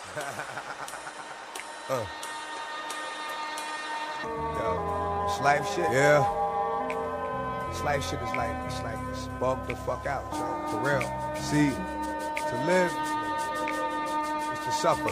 Yo, this life shit. Yeah. This life shit is like, it's bugged the fuck out, yo. For real. See, to live is to suffer.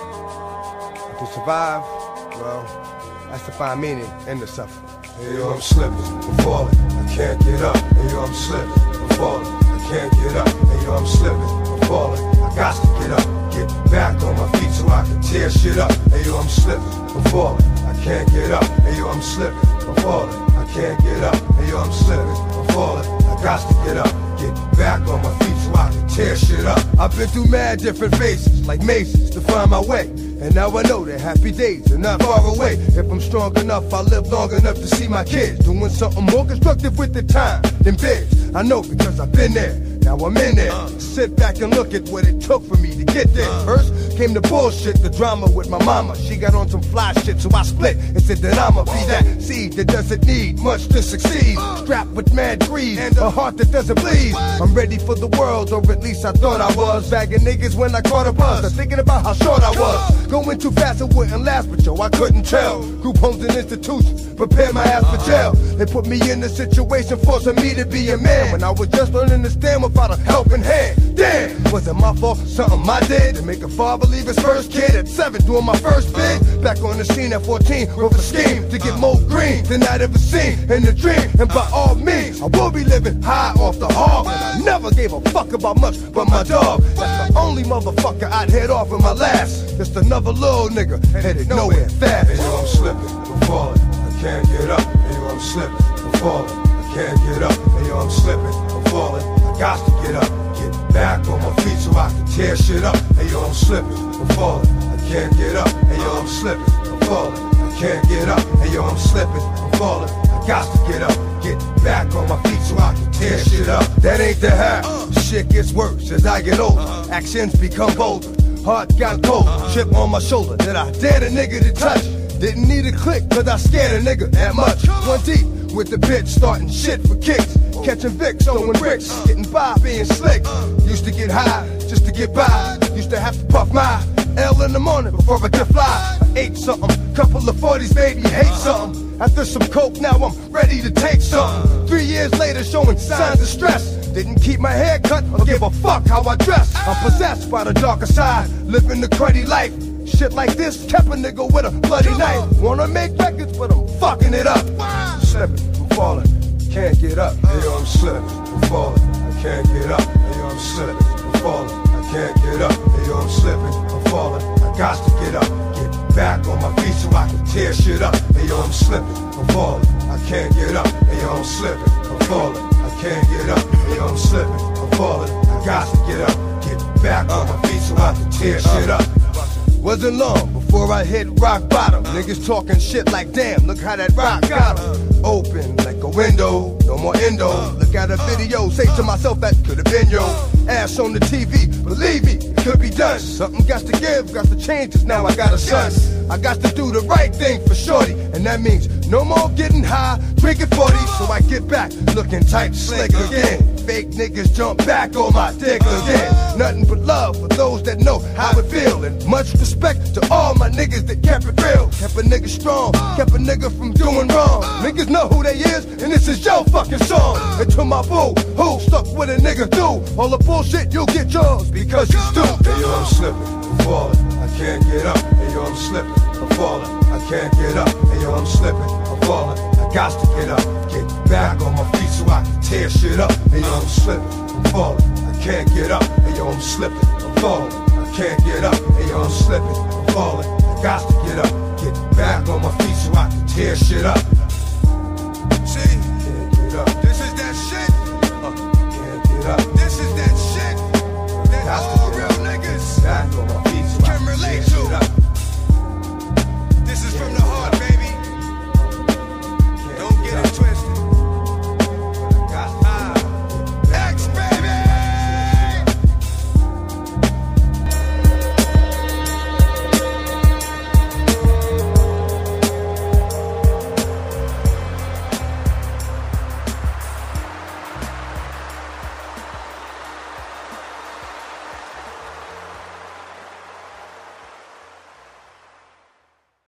And to survive, well, that's to find meaning in the suffering. Hey yo, I'm slipping, I'm falling, I can't get up. Hey yo, I'm slipping, I'm falling, I can't get up. Hey yo, I'm slipping, I'm falling, I got to get up. Get back on my feet so I can tear shit up. Hey yo, I'm slipping, I'm falling, I can't get up. Hey yo, I'm slipping, I'm falling, I can't get up. Hey yo, I'm slipping, I'm falling, I got to get up. Get back on my feet so I can tear shit up. I've been through mad different phases, like mazes, to find my way. And now I know that happy days are not far away. If I'm strong enough, I'll live long enough to see my kids doing something more constructive with the time than biz. I know because I've been there. Now I'm in there. Sit back and look at what it took for me to get there. First came the bullshit, the drama with my mama. She got on some fly shit, so I split and said that I'ma be that seed that doesn't need much to succeed. Strapped with mad greed and a heart that doesn't bleed. I'm ready for the world, or at least I thought I was. Bagging niggas when I caught a buzz. I'm thinking about how short I was. Going too fast, it wouldn't last, but yo, I couldn't tell. Group homes and institutions prepare my ass for jail. They put me in a situation forcing me to be a man when I was just learning to stand without a helping hand. Damn, was it my fault? Something I did to make a father leave his first kid at 7 doing my first bid. Back on the scene at 14 with a scheme to get more green than I'd ever seen in a dream. And by all means, I will be living high off the hog. And I never gave a fuck about much but my dog. That's the only motherfucker I'd head off in my last. Just another little nigga headed nowhere fast. Hey yo, I'm slipping, I'm falling, I can't get up. Hey yo, I'm slipping, I'm falling, I can't get up. Hey yo, I'm slipping, I'm falling, I got to get up. Get back on my feet so I can tear shit up. Hey yo, I'm slipping, I'm falling, I can't get up. Hey yo, I'm slipping, I'm falling, I can't get up. Hey yo, I'm slipping, I'm falling, I got to get up. Get back on my feet so I can tear shit up. That ain't the half. Shit gets worse as I get older. Actions become bolder. Heart got cold, chip on my shoulder that I dared a nigga to touch. Didn't need a click, cause I scared a nigga that much. One deep with the bitch, starting shit for kicks. Catching Vicks, throwing bricks, getting by, being slick. Used to get high, just to get by. Used to have to puff my L in the morning before I could fly. I ate something, couple of 40s, baby, hate something. After some coke, now I'm ready to take something. 3 years later, showing signs of stress. Didn't keep my hair cut or give a fuck how I dress. I'm possessed by the darker side, living the cruddy life. Shit like this kept a nigga with a bloody knife. Wanna make records, but I'm fucking it up. Slipping, I'm falling, can't get up. Hey yo, I'm slipping, I'm falling, I can't get up. Hey yo, I'm slipping, I'm falling, I can't get up. Hey yo, I'm slipping, I'm falling, I got to get up. Get back on my feet so I can tear shit up. Hey yo, I'm slipping, I'm falling, I can't get up. Hey yo, I'm slipping, I'm falling, I can't get up. Hey yo, I'm slipping, I'm falling, I got to get up. Get back on my feet so I can tear shit up. Wasn't long before I hit rock bottom. Niggas talking shit like, damn, look how that rock got 'em. Open like a window, no more endo. Look at a video, say to myself that could've been yo. Ass on the TV, believe me, it could be done. Something got to give, got to change, cause now I got a son. I got to do the right thing for shorty, and that means no more getting high, drinking 40. So I get back, looking tight, slick again. Fake niggas jump back on my dick again. Nothing but love for those that know how it feel, and much respect to all my niggas that kept it real. Kept a nigga strong, kept a nigga from doing wrong. Niggas know who they is, and this is your fucking song. And to my boo, who stuck with a nigga through all the bullshit, you'll get yours because you stupid. Hey yo, I'm slipping, I'm falling, I can't get up. Hey yo, I'm slipping, I'm falling, I can't get up. Hey yo, I'm slipping, I'm falling, I got to get up. Get back on my feet so I can tear shit up. Hey yo, I'm slipping, I'm falling, I can't get up. Hey yo, I'm slipping, I'm falling, I can't get up. Hey yo, I'm slipping, I'm falling, I got to get up. Get back on my feet so I can tear shit up. See, can't get up. This is that shit. Can't get up. This